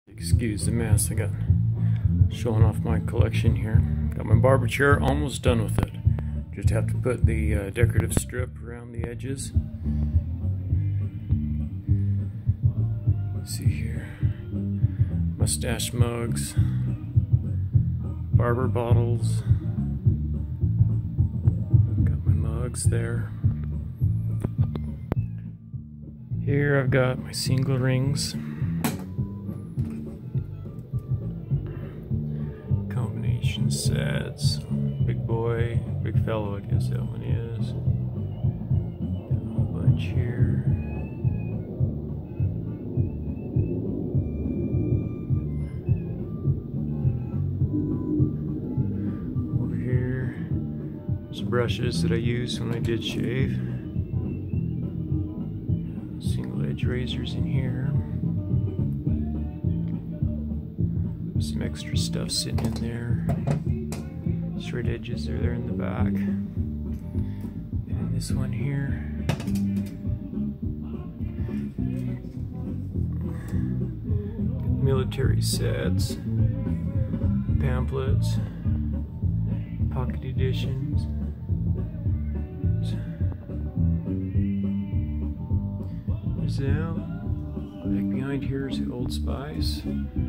Excuse the mess, I got showing off my collection here. Got my barber chair, almost done with it. Just have to put the decorative strip around the edges. Let's see here. Mustache mugs, barber bottles. Got my mugs there. Here I've got my single rings. Combination sets. Big boy, big fellow, I guess that one is. A whole bunch here. Over here, some brushes that I used when I did shave. Single edge razors in here. Some extra stuff sitting in there. Straight edges are there in the back. And this one here. Military sets, pamphlets, pocket editions. There's that. Back behind here is the Old Spice.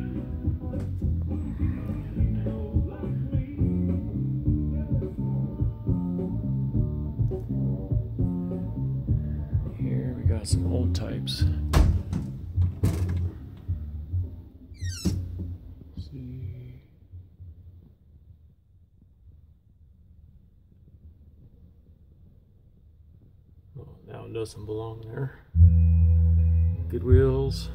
Here we got some old types. Let's see. Oh, that one doesn't belong there. Goodwills.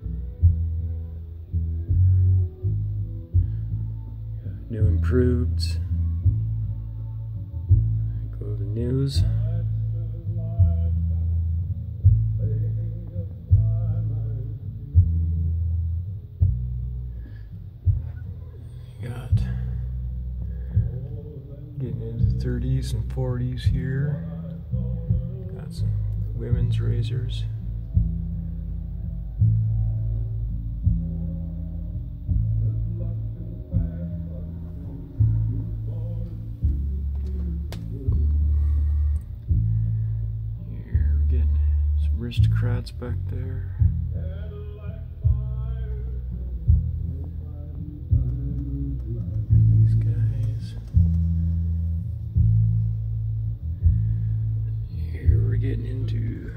New improveds. Go to the news. Got getting into 30s and 40s here. Got some women's razors. Aristocrats back there. These guys. Here we're getting into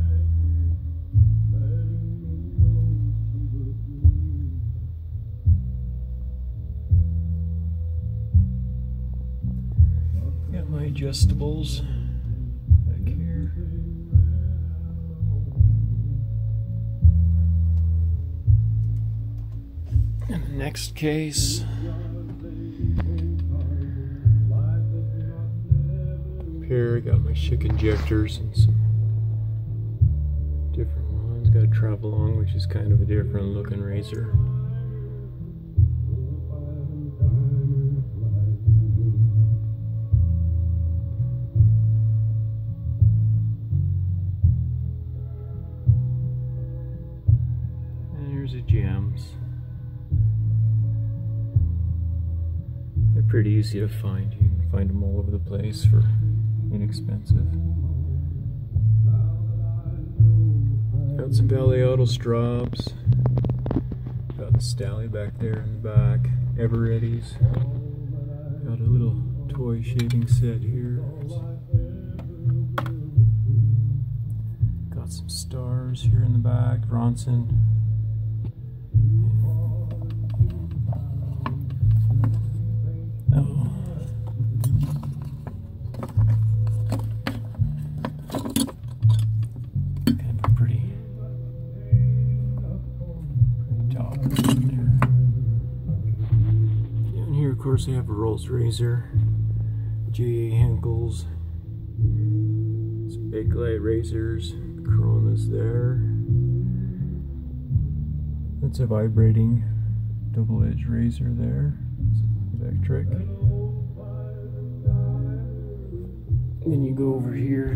got my adjustables. Next case. Here I got my Schick injectors and some different ones. Got a Travelong, which is kind of a different looking razor. And here's the gems. Pretty easy to find. You can find them all over the place for inexpensive. Got some Valiauto Straubs. Got the Stally back there in the back. Everetti's. Got a little toy shaving set here. Got some stars here in the back. Ronson. Of course, they have a Rolls razor, J.A. Henckels, some Bakelite razors, Coronas there. That's a vibrating double-edged razor there. It's electric. Then you go over here.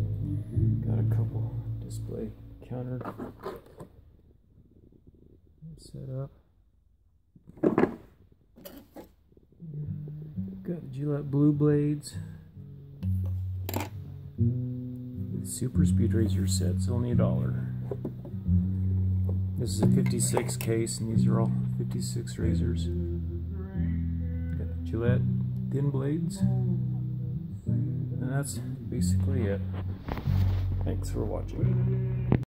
Got a couple display counter set up. Got Gillette Blue Blades. Super Speed Razor sets, only $1. This is a 56 case, and these are all 56 razors. Got the Gillette thin blades, and that's basically it. Thanks for watching.